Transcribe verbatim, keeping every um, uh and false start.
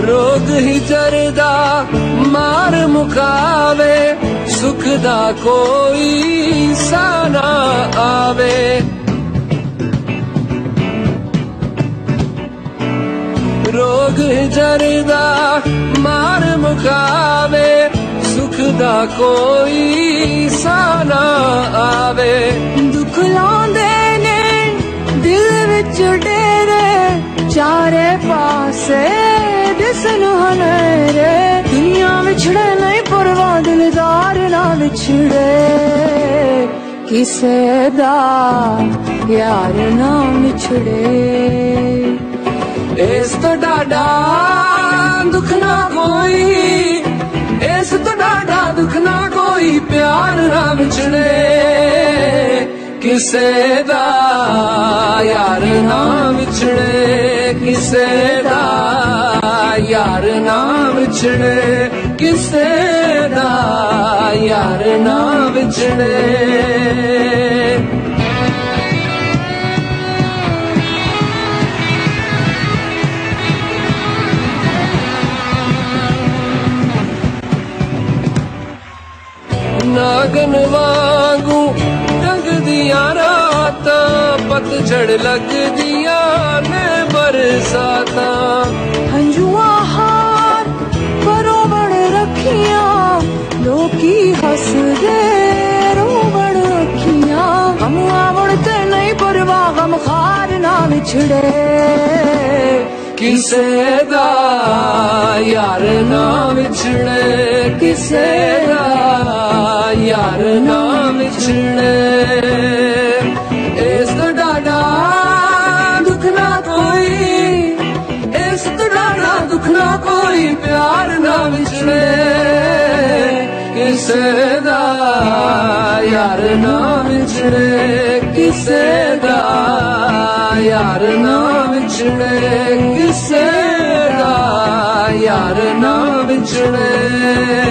रोग ही जरदा मार मुकावे, सुख दा कोई सा ना आवे। रोग ही जरदा मार मुकावे, सुख दा कोई सा ना आवे। दुख लांदे ने दिल विच डेरे, चारे पासे दिसन हनेरे। दुनिया विछड़े नहीं परवाह, दिलदार ना विछड़े, किसे दा यार ना विछड़े। इस तो डाडा दुख ना कोई, इस तो डाडा दुख ना कोई, प्यार ना विछड़े, किसे दा यार ना विछड़े, किसे दा यार ना विछड़े, किसे दा यार ना विछड़े। नागन वांगू टंग दिया रात, पतझड़ लग दिया ने बरसाता। हंजुआ हार बरोबर रखिया, लोकी हस दे रोबड़ रखिया। गम आवड़ते नहीं परवाह, गम खार ना विछड़े, किसे दा यार ना विछड़े, किसे दा यार ना विछड़े। इस तो डाडा दुख ना कोई, इस तो डाडा दुख ना कोई, प्यार ना विछड़े, किसे दा यार ना विछड़े, किसे दा यार ना विछड़े, किसे दा यार ना विछड़े।